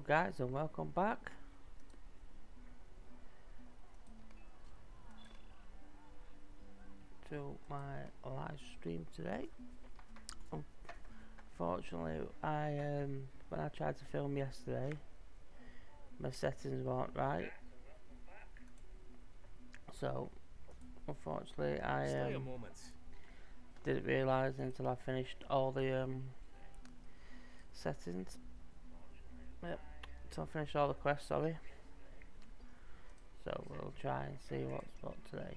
Guys, and welcome back to my live stream today. Unfortunately, when I tried to film yesterday, my settings weren't right, so unfortunately I didn't realise until I finished all the settings. Yep, until I finished all the quests, sorry. So we'll try and see what's what today.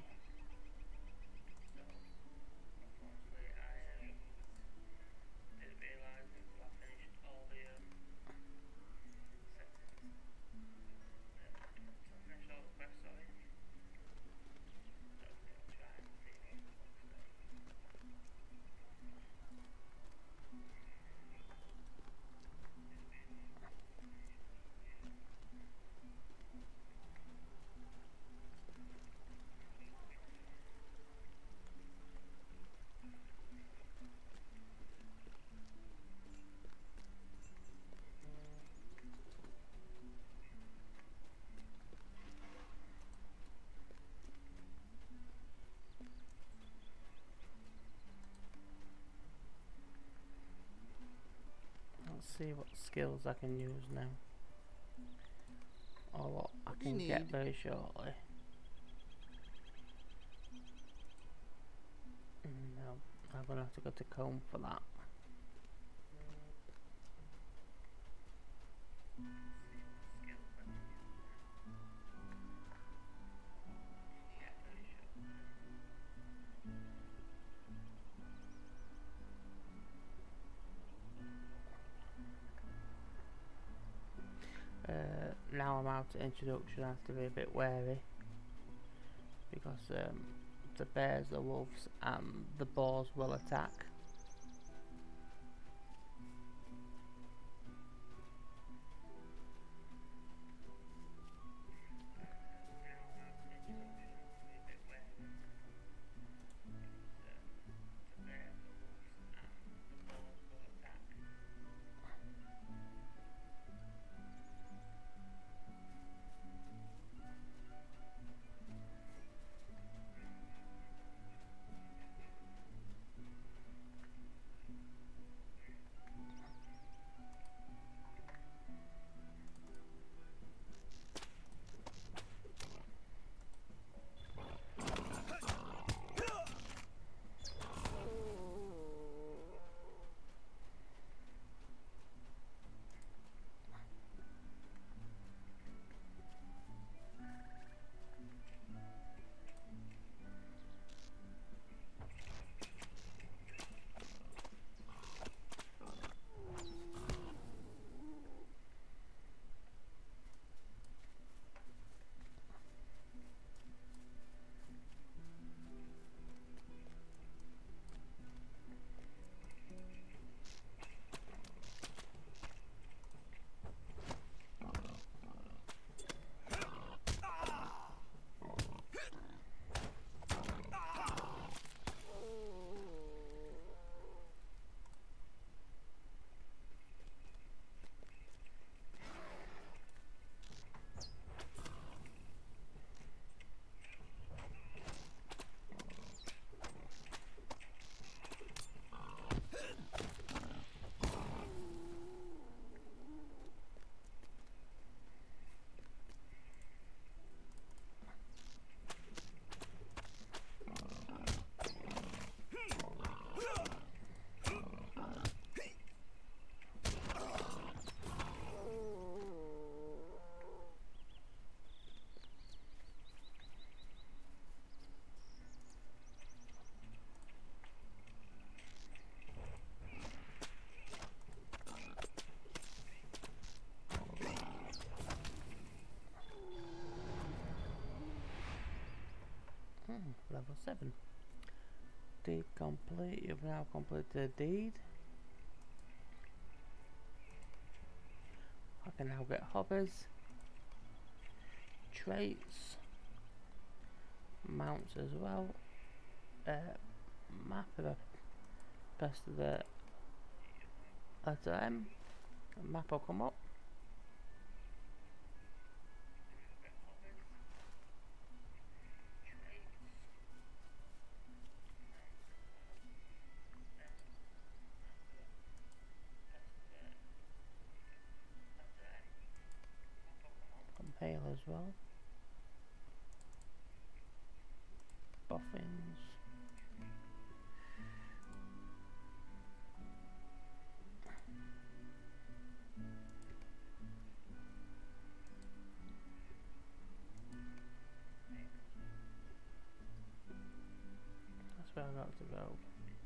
Let's see what skills I can use now, or what I can get very shortly. No, I'm gonna have to go to comb for that. Now I'm out of introduction, I have to be a bit wary because the bears, the wolves and the boars will attack. Level 7. Deed complete. You've now completed the deed. I can now get hobbies, traits, mounts as well. Map of the best of the letter M. A map will come up. as well. Boffins. That's where I got to go.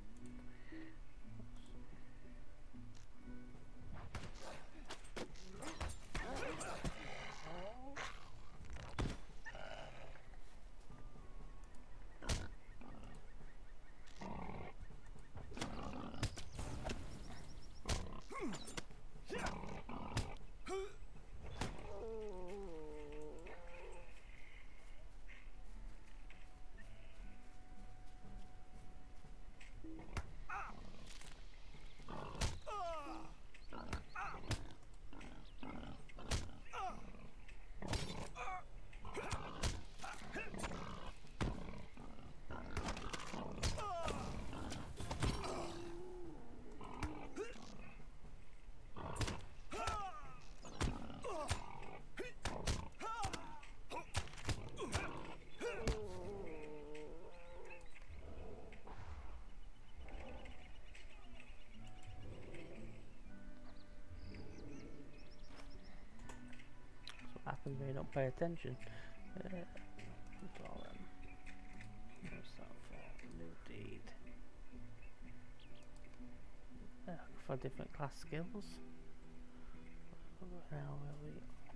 Happens when you don't pay attention. What's that for? New deed. For different class skills. Now where we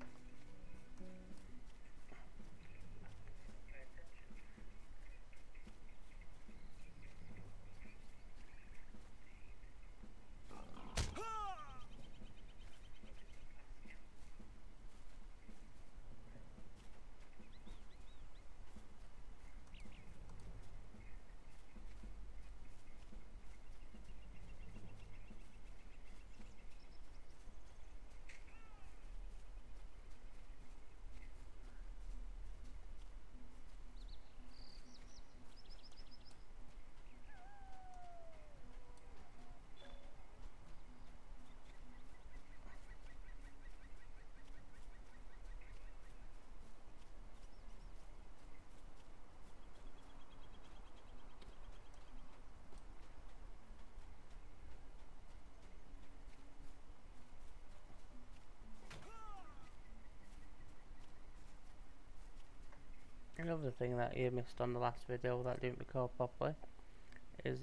Another thing that you missed on the last video that I didn't record properly is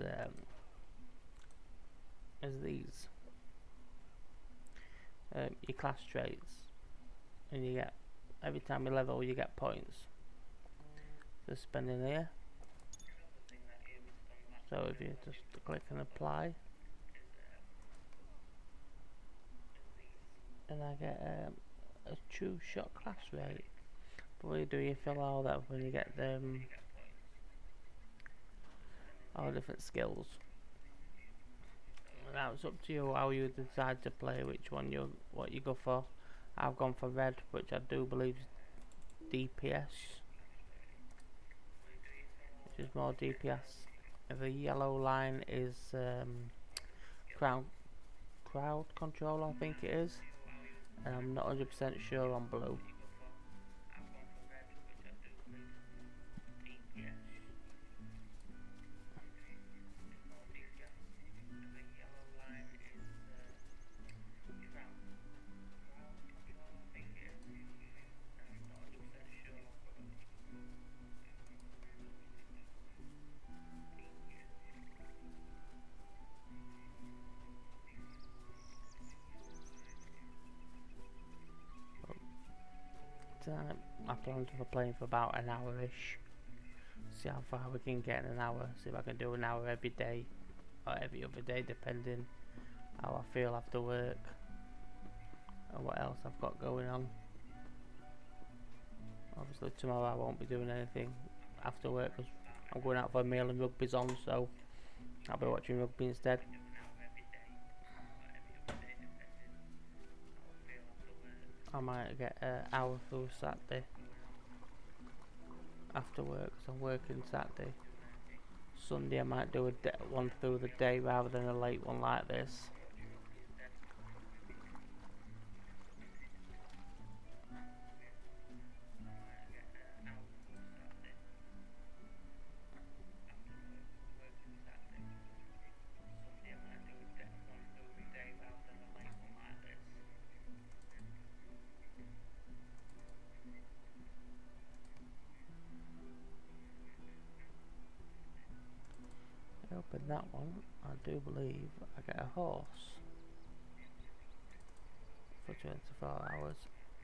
these your class traits, and you get every time you level you get points. Just spending here. So if you just click and apply, and I get a true shot class rate. What do you fill all that when you get them all different skills? Now it's up to you how you decide to play, which one what you go for. I've gone for red, which I do believe is DPS, which is more DPS. The yellow line is crowd control, I think it is, and I'm not 100% sure on blue. I plan for playing for about an hour-ish. See how far we can get in an hour. See if I can do an hour every day or every other day, depending how I feel after work and what else I've got going on. Obviously tomorrow I won't be doing anything after work because I'm going out for a meal and rugby's on, so I'll be watching rugby instead. I might get an hour through Saturday after work because I'm working Saturday. Sunday I might do one through the day rather than a late one like this. But that one, I do believe I get a horse for 24 hours.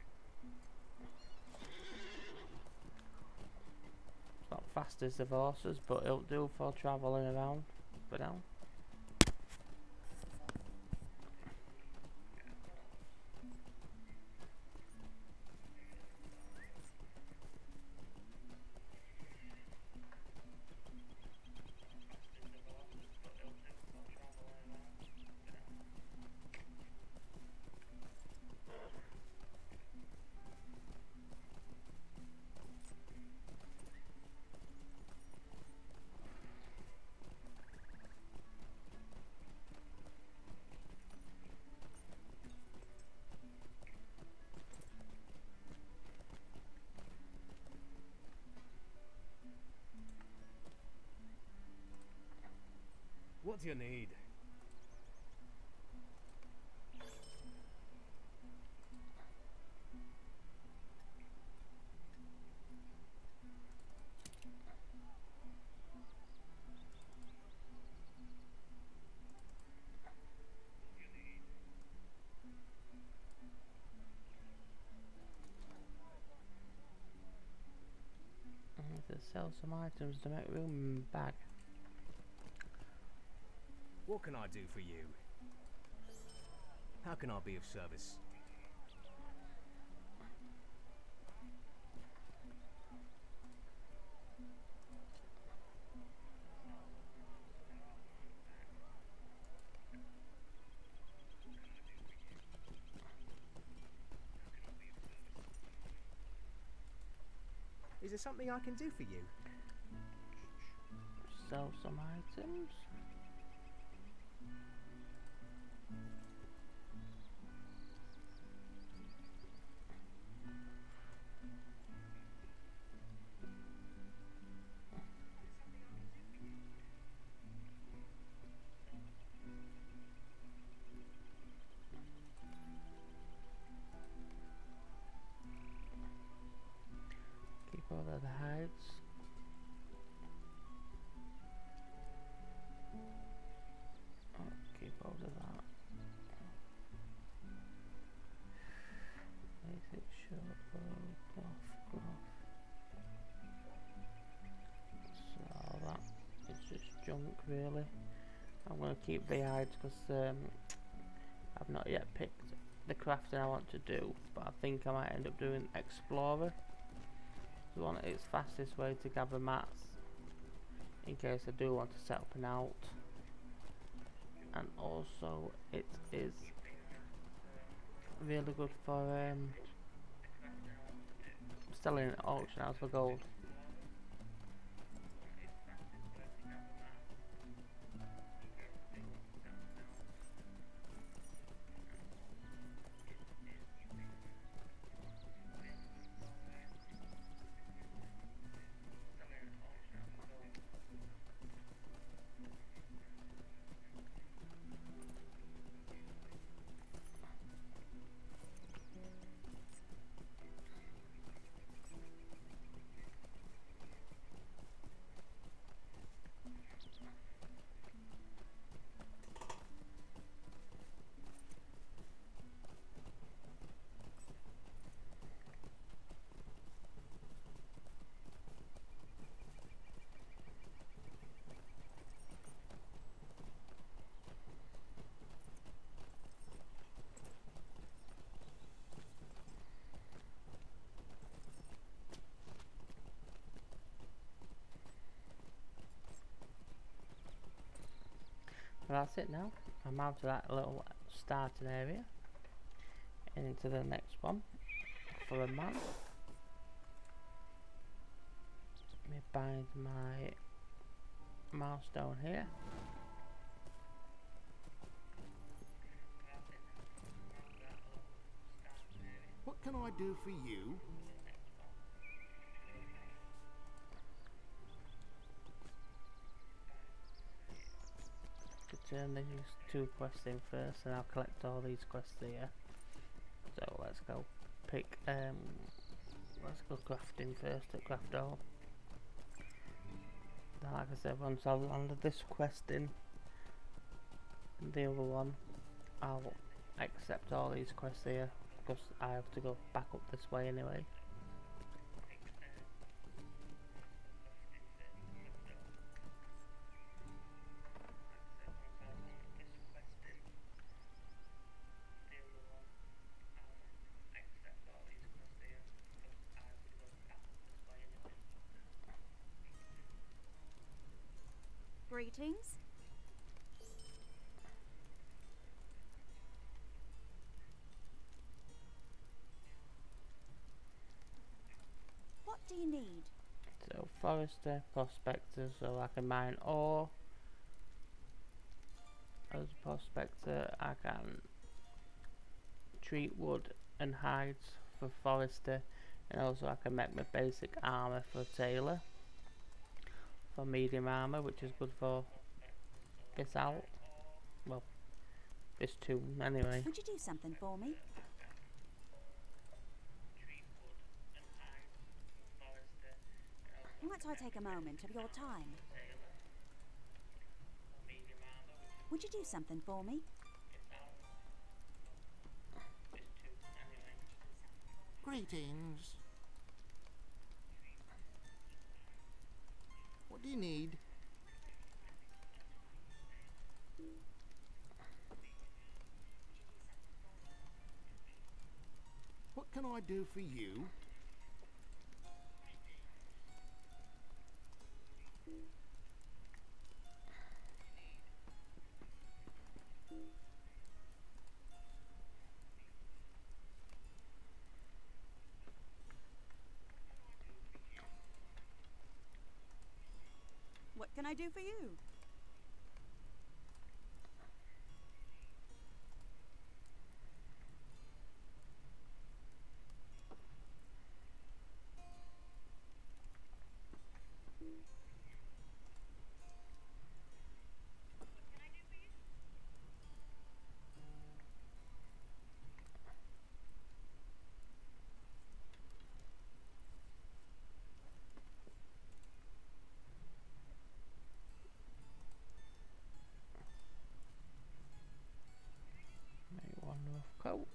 It's not fast as the horses, but it'll do for travelling around for now. What do you need? I need to sell some items to make room in my bag. What can I do for you? How can I be of service? Is there something I can do for you? Sell some items. Keep all of the hides. Oh, keep all of that. Basic short bow, cloth. So that is just junk really. I'm going to keep the hides because I've not yet picked the crafting I want to do, but I think I might end up doing Explorer. It's one its fastest way to gather mats in case I do want to set up an out, and also it is really good for selling at auction house for gold. Well, that's it now. I'm out of that little starting area and into the next one for a man. Let me bind my milestone here. What can I do for you? Turn these two quests in first and I'll collect all these quests here. So let's go pick let's go crafting first at craft all. Then, like I said, once I've landed this quest in the other one, I'll accept all these quests here, because I have to go back up this way anyway. Greetings. What do you need? So, forester, prospector, so I can mine ore. As a prospector, I can treat wood and hides for forester, and also I can make my basic armor for tailor, for medium armor, which is good for this out. Well, this tomb anyway. Would you do something for me? Might I take a moment of your time? Would you do something for me? Greetings. What do you need? What can I do for you? What can I do for you? Make one rough coat.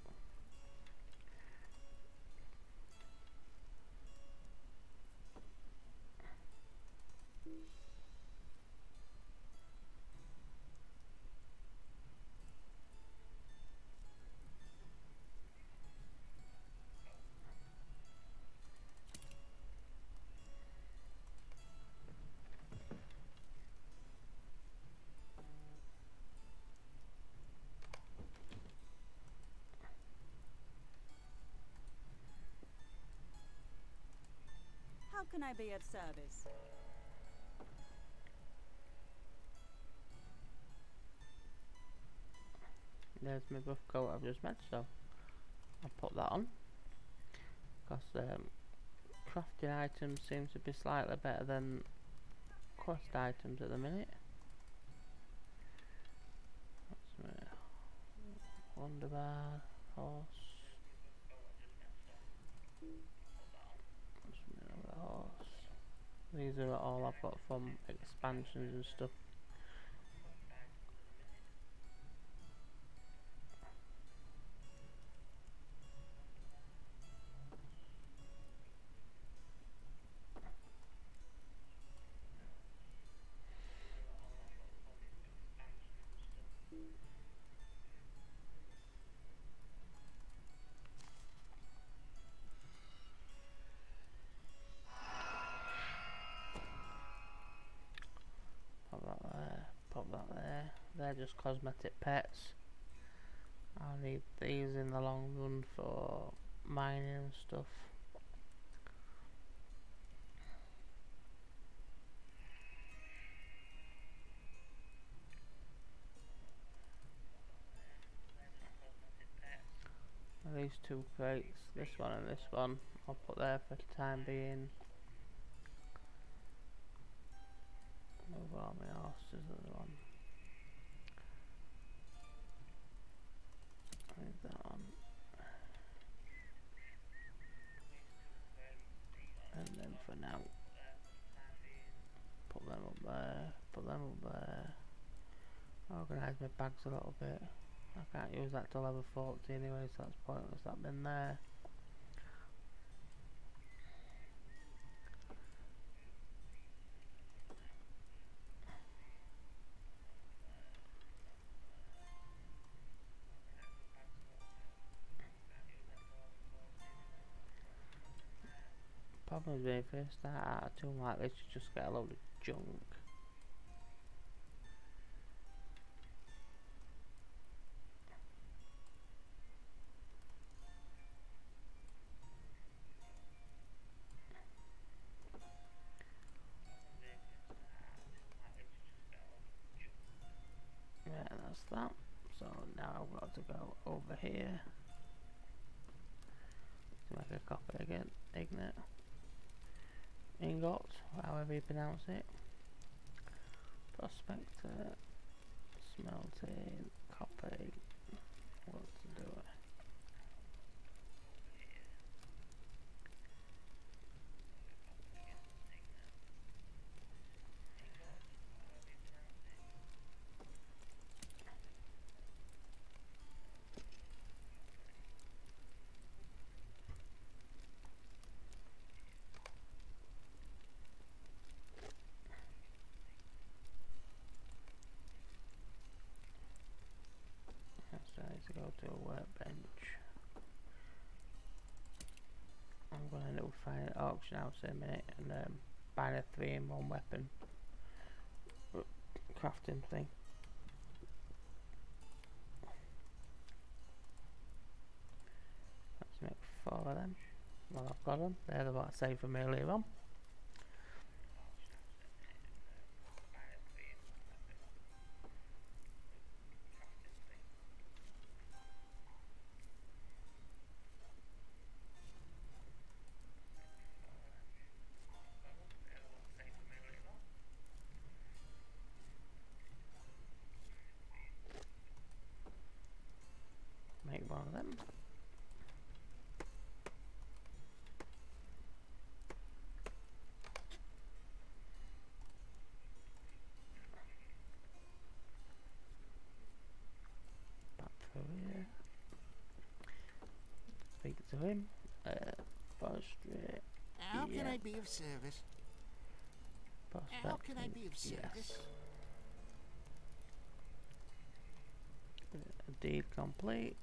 How can I be of service? There's my buff coat I've just made, so I'll put that on. Because crafting items seems to be slightly better than quest items at the minute. That's my wonderbar horse. That's my other horse. These are all I've got from expansions and stuff. Pop that there, pop that there. They're just cosmetic pets. I'll need these in the long run for mining and stuff. These two crates, this one and this one, I'll put there for the time being. Move all my horses, the other one. Leave that on. And then for now, put them up size my bags a little bit. I can't use that till level 40 anyway, so that's pointless that been there. Problem is when you first start out a tool like this, you just get a load of junk. Yeah, that's that. So now I've got to go over here to make a copper again, ignite, ingot, however you pronounce it, prospector, smelting, copy, what to do it. So I need to go to a workbench. I'm going to end up finding an auction house in a minute and buying a 3-in-1 weapon crafting thing. Let's make 4 of them. Well, I've got them. They're the what I saved for me earlier on. Make 1 of them. Back through here. Speak to him. Forestry. How can Yeah. I be of service? How can I be of service? Yes. Deed complete.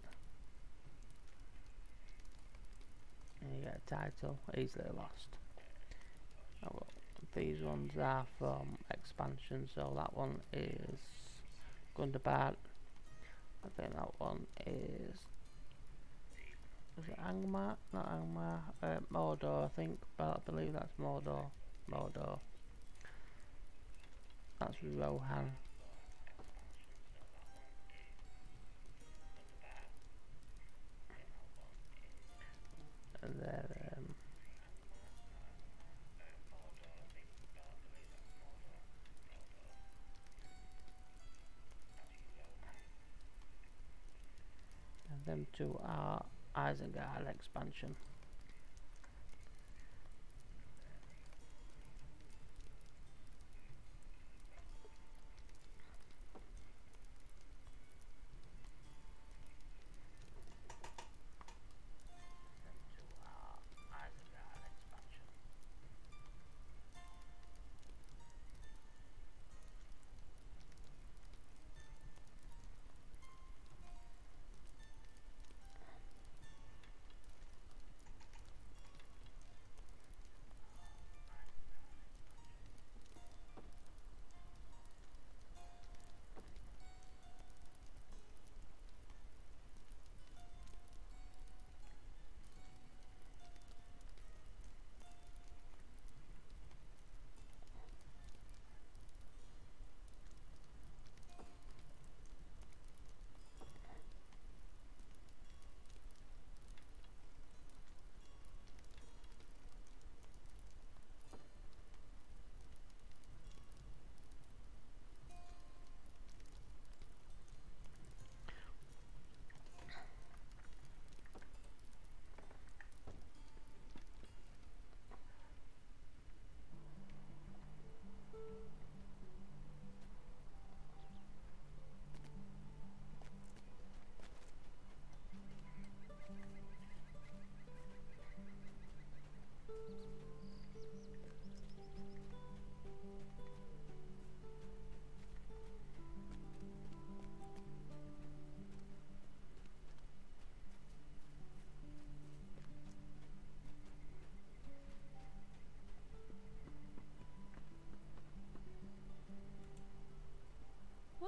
And you get a title, easily lost. Oh, well, these ones are from expansion, so that one is Gundabad. I think that one is it Angmar? Not Angmar, Mordor I think, but I believe that's Mordor. Mordor. That's Rohan. And then and them two are Isengard expansion.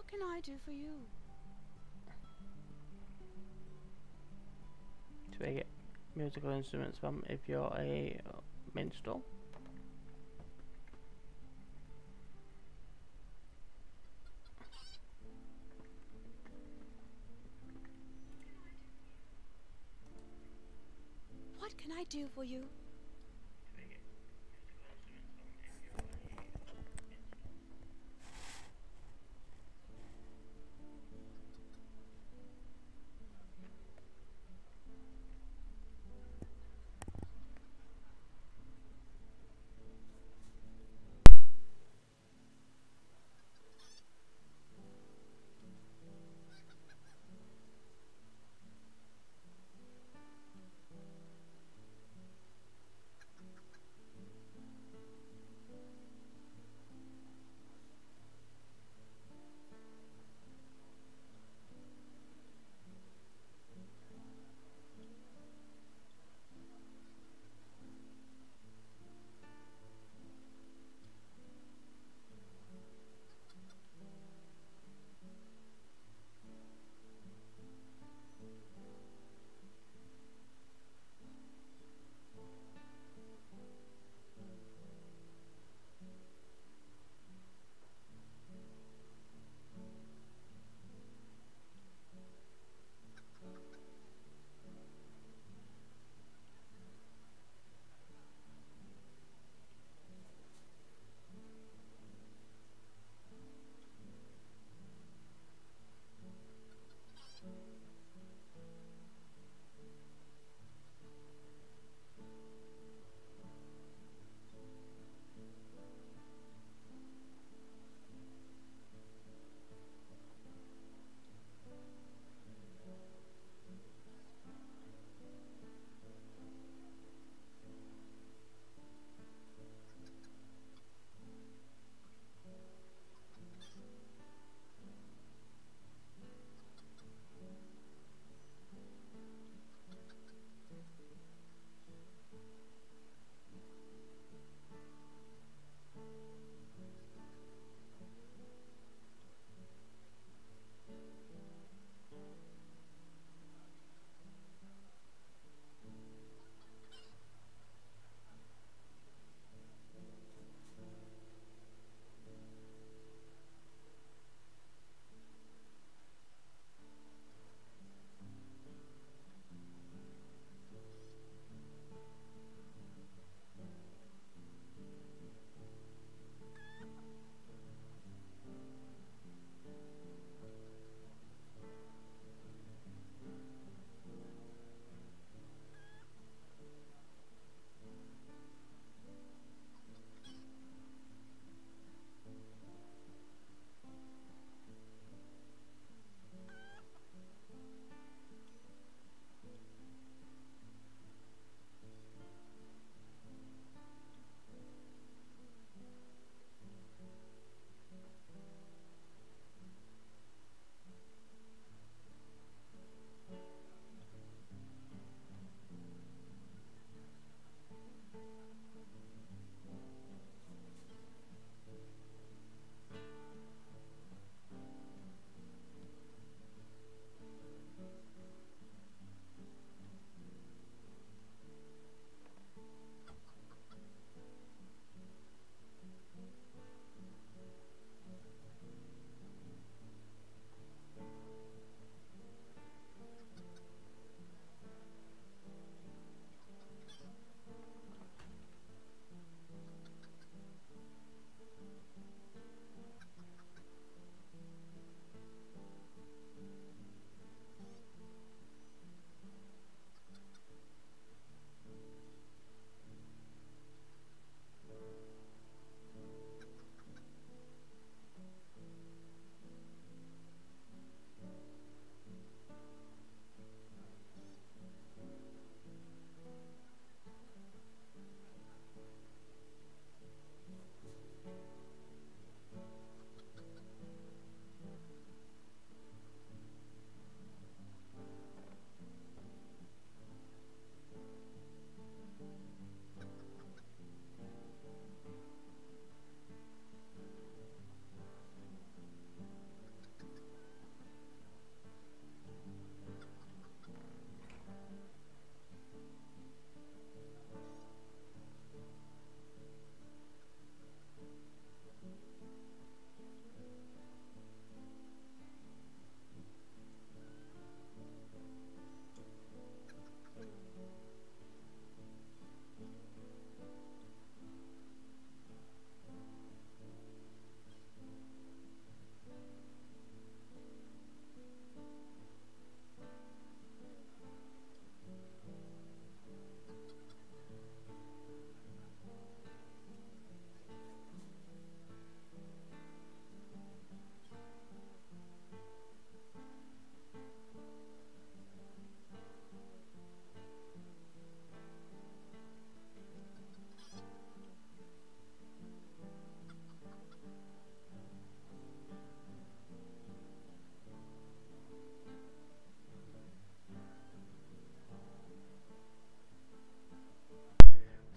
What can I do for you? Do we get musical instruments from if you're a minstrel? What can I do for you?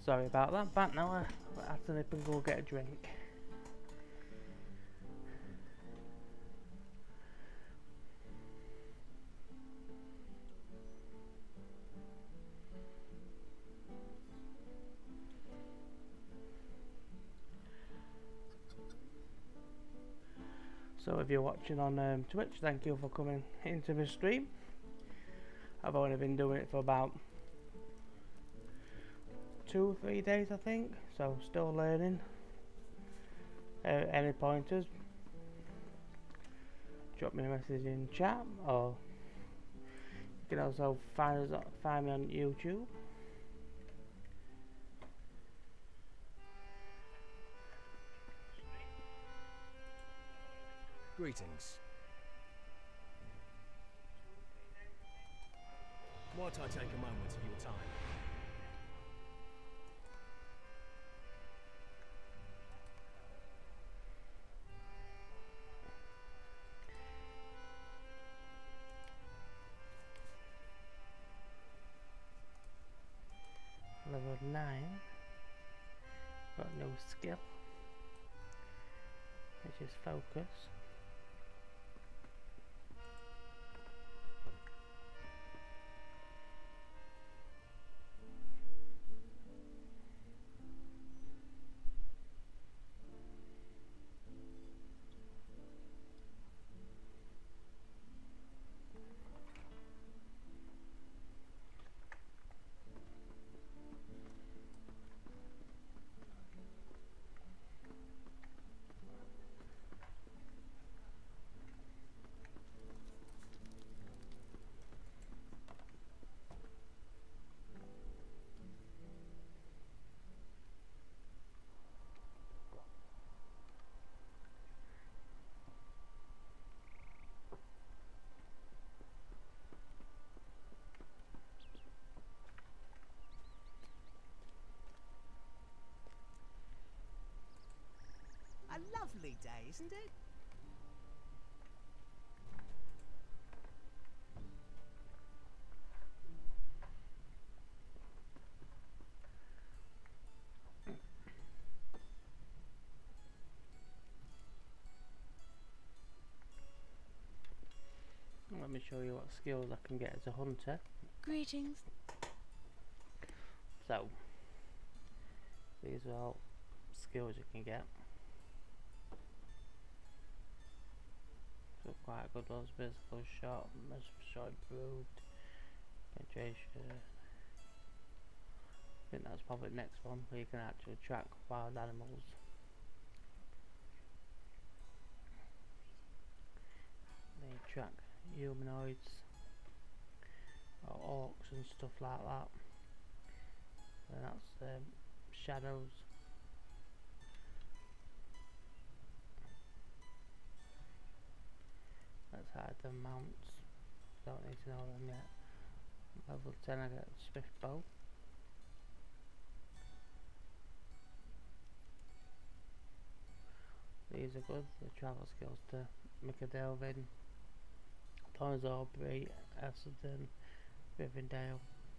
Sorry about that. Back now. I have to nip and go get a drink. So if you're watching on Twitch, thank you for coming into my stream. I've only been doing it for about 2 or 3 days, I think, so still learning. Any pointers, drop me a message in chat, or you can also find me on YouTube. Greetings. Might I take a moment of your time? Level 9. Got no skill, which is focus. A lovely day, isn't it? Let me show you what skills I can get as a hunter. Greetings. So, these are all skills you can get. So quite good ones: physical shot, shot improved, penetration. I think that's probably the next one where you can actually track wild animals. They track humanoids or orcs and stuff like that. And that's shadows. Let's hide the mounts. Don't need to know them yet. Level 10 I get swift bow. These are good, the travel skills to Micadelvin, Torres Aubrey, Essendon, Rivendell.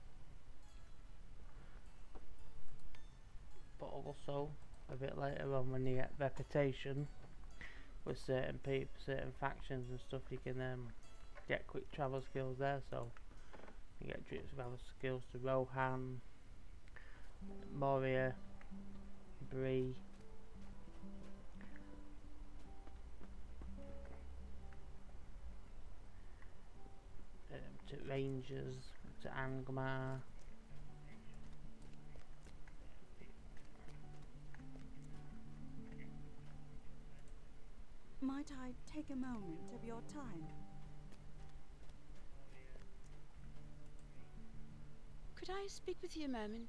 But also a bit later on, when you get reputation with certain people, certain factions and stuff, you can get quick travel skills there. So you get travel skills to Rohan, Moria, Bree, to Rangers, to Angmar. Might I take a moment of your time? Could I speak with you a moment?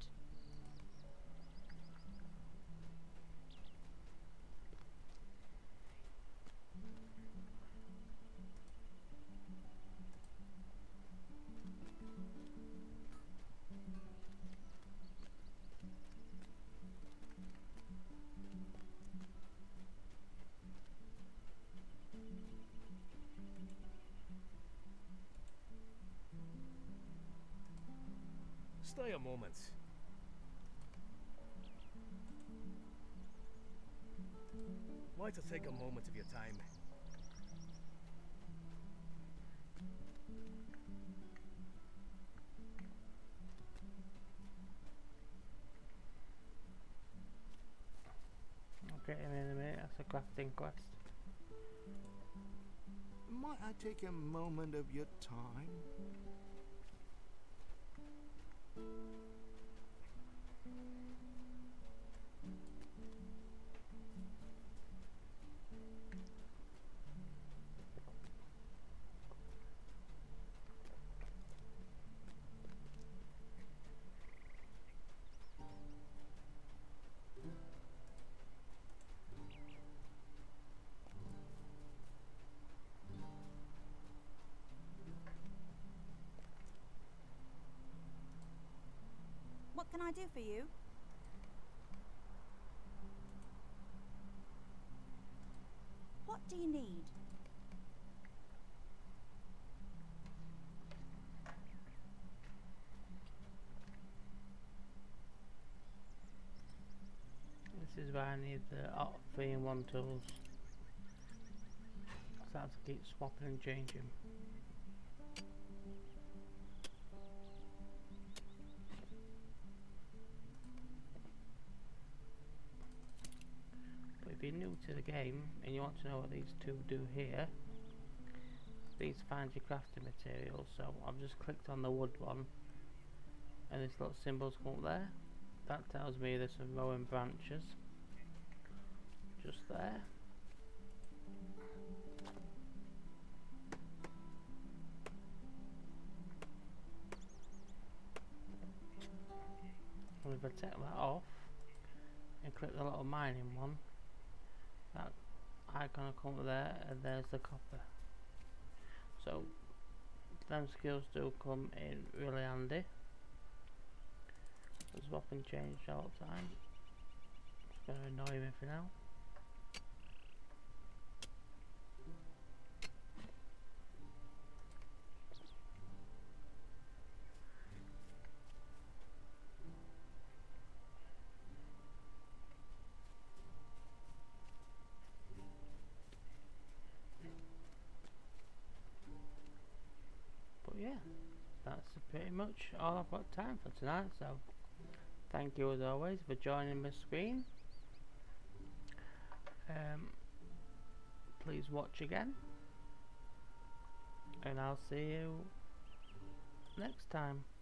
Stay a moment. Might I take a moment of your time? I'll get him in a minute. That's a crafting quest. Might I take a moment of your time? What can I do for you? What do you need? This is where I need the 3-in-1 tools. So I have to keep swapping and changing. But if you're new to the game and you want to know what these two do here, these find your crafting materials. So I've just clicked on the wood one and this little symbol's come up there. That tells me there's some rowan branches just there. And if I take that off and click the little mining one, that icon will come up there and there's the copper. So them skills do come in really handy. Swap and change all the time. It's going to annoy me for now. But yeah, that's pretty much all I've got time for tonight. So thank you as always for joining my screen. Please watch again, and I'll see you next time.